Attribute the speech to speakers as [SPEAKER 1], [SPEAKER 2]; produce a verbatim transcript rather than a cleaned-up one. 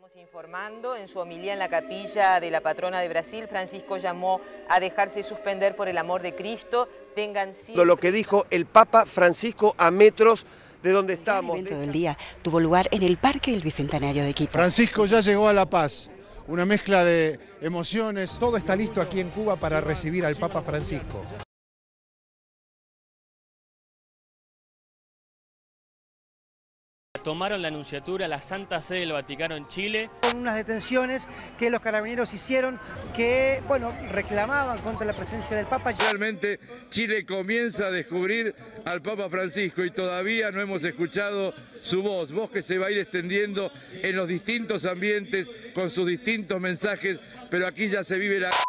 [SPEAKER 1] Estamos informando, en su homilía en la capilla de la patrona de Brasil, Francisco llamó a dejarse suspender por el amor de Cristo. Tengan siempre...
[SPEAKER 2] Lo que dijo el Papa Francisco a metros de donde estamos.
[SPEAKER 3] El evento del día tuvo lugar en el Parque del Bicentenario de Quito.
[SPEAKER 4] Francisco ya llegó a La Paz, una mezcla de emociones.
[SPEAKER 5] Todo está listo aquí en Cuba para recibir al Papa Francisco.
[SPEAKER 6] Tomaron la Nunciatura, la Santa Sede del Vaticano en Chile.
[SPEAKER 7] Con unas detenciones que los carabineros hicieron que, bueno, reclamaban contra la presencia del Papa.
[SPEAKER 8] Realmente Chile comienza a descubrir al Papa Francisco y todavía no hemos escuchado su voz, voz que se va a ir extendiendo en los distintos ambientes con sus distintos mensajes, pero aquí ya se vive la...